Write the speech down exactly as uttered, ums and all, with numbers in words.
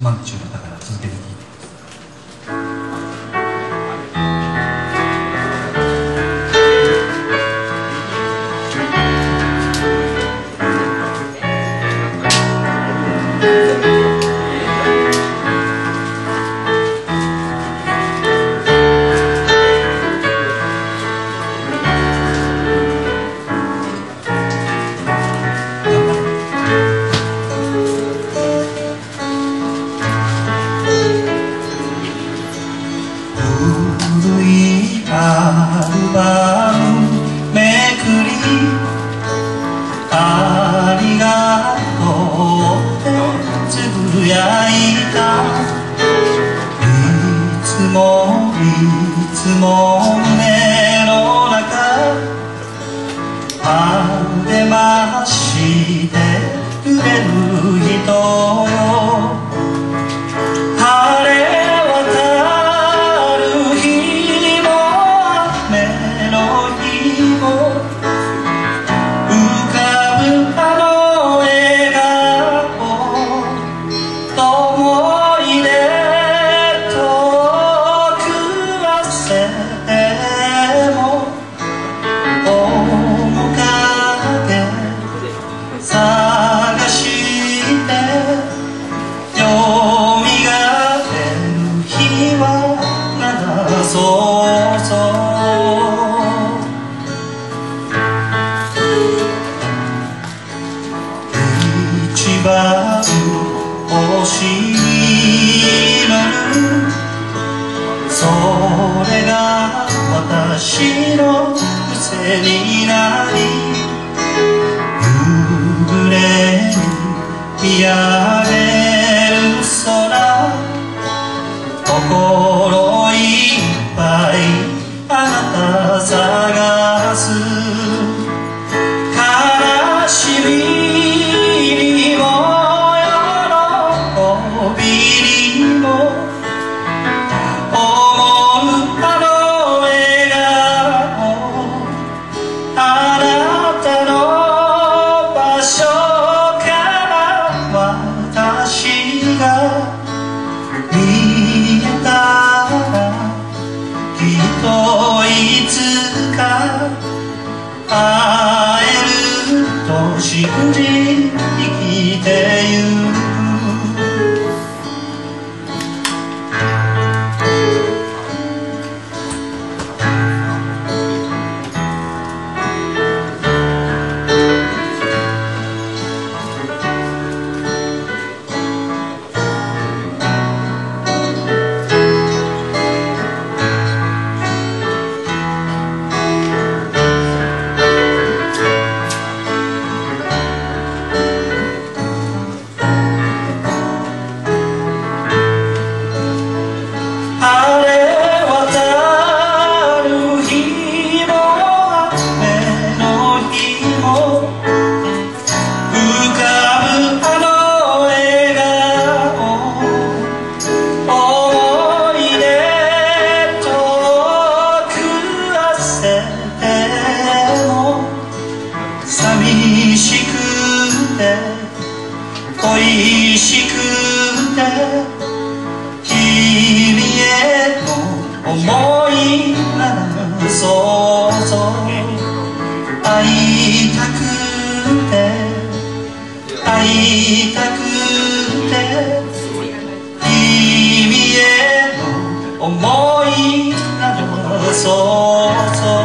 マグチュードだから続けて聴いて。アルバムめくりありがとうってつぶやいた。いつもいつも胸の中励ましてくれる人よ。晴れそうそう一番星に乗るそれが私の癖になり夕暮れに見上げる空心いっぱいあなた探す。悲しみにも喜びにも思うあの笑顔あなたの場所から私が見えたらきっといつか会えると信じ生きてゆく。寂しくて恋しくて君への思いならそうそう会いたくて会いたくて君への思いならそうそう